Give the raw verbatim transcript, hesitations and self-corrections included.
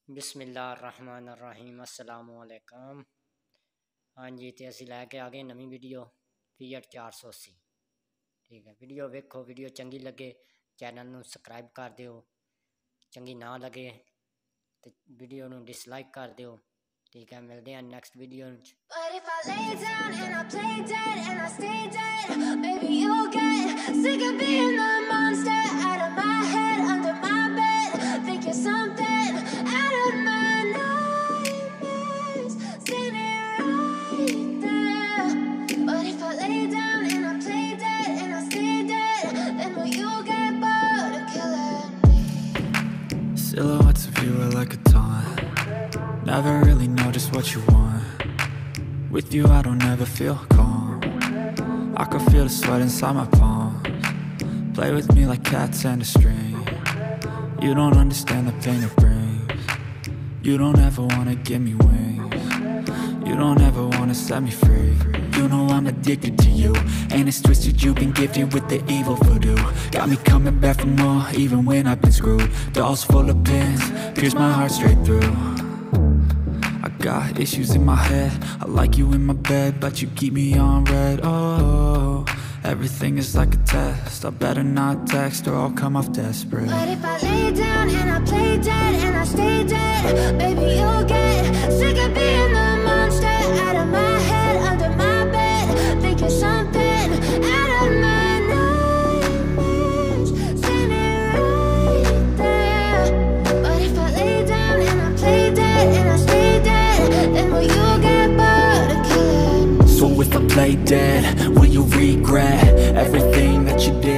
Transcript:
بسم اللہ الرحمن الرحیم السلام علیکم। हाँ जी तो असी लैके आ गए नवी वीडियो फीएट चार सौ अस्सी। ठीक है, वीडियो वेखो, वीडियो चंगी लगे चैनल नू सबसक्राइब कर दिओ, चंगी ना लगे तो वीडियो नू डिसलाइक कर दिओ। ठीक है, मिलते हैं next video. But if I lay down and I play dead and I stay dead, baby you'll get sick of being the monster out of my head, under my bed, thinking something out of my nightmares, standing right there. But if I lay down and I play dead and I stay dead, then will you get bored of killing me? Silhouettes of you are like a taunt, never really know just what you want. With you I don't ever feel calm, I can feel the sweat inside my palms. Play with me like cats and a string, you don't understand the pain it brings. You don't ever wanna give me wings, you don't ever wanna set me free. You know I'm addicted to you, and it's twisted, you've been gifted with the evil voodoo. Got me coming back for more, even when I've been screwed. Dolls full of pins, pierce my heart straight through. I got issues in my head, I like you in my bed, but you keep me on red. Oh, everything is like a test, I better not text or I'll come off desperate. But if I lay down and I play dead and I stay dead, baby you'll get sick of being the monster out of my head, under my bed, thinking something out of my nightmares, standing right there. But if I lay down and I play dead and I stay dead, then will you get bored of killing me? So if I play dead, will you regret everything that you did?